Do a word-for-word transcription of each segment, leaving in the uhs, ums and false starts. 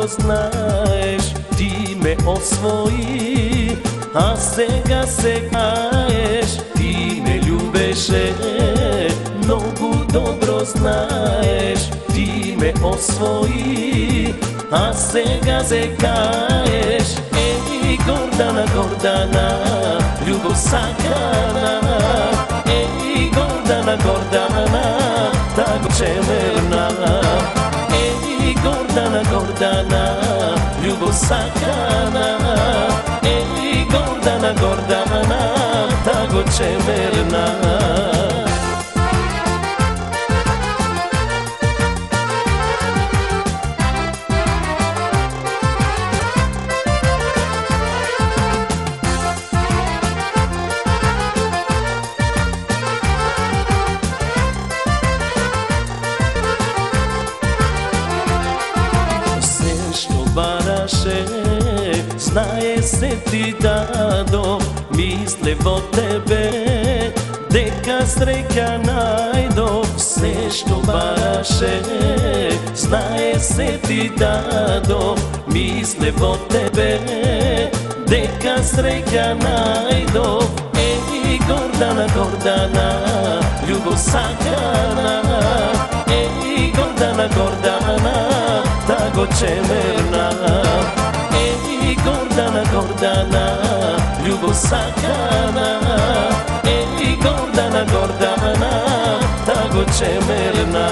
znaš, ti me osvoji, a сега se kaješ, ti me ljubeše, mnogo dobro znaš, ti me osvoji, a сега se kaješ. Ej, Gordana, Gordana, ljubov sakana, ej, Gordana, Gordana, tako čemerna. Ej, Gordana, Gordana, ljubov sakana, ej, Gordana, Gordana, tako čemerna. Baraše, znaje se ti dado, misle vo tebe, deka sreća najdo. Sve što baraše, znaje se ti dado, misle vo tebe, deka sreća najdo. Ej, Gordana, Gordana, ljubov sakana, ej, Gordana, Gordana, tako čemerna. Ej, Gordana, Gordana, ljubov sakana, ej, Gordana, Gordana, tako čemerna.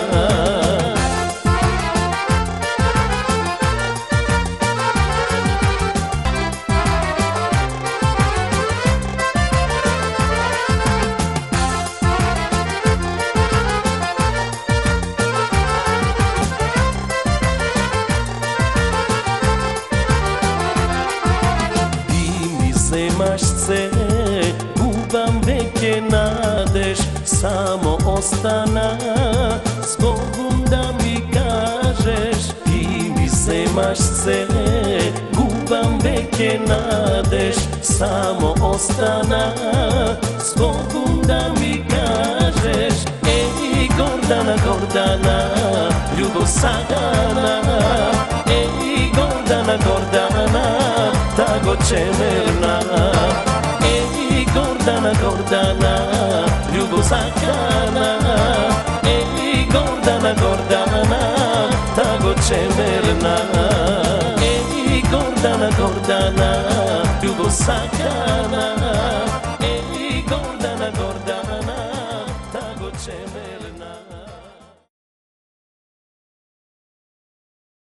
Imaš se, gubam veke nadeš, samo ostana, s Bogom da mi kažeš. Ti mi se maš se, gubam veke nadeš, samo ostana, s Bogom da mi kažeš. Ej, Gordana, Gordana, ljubov sagana, ej, Gordana, Gordana, tako čemerna. Ej, Gordana, Gordana, ljubov sakana, ej, Gordana, Gordana, tako čemerna. Ej, Gordana, Gordana, ljubov sakana, ej, Gordana, Gordana, tako čemerna.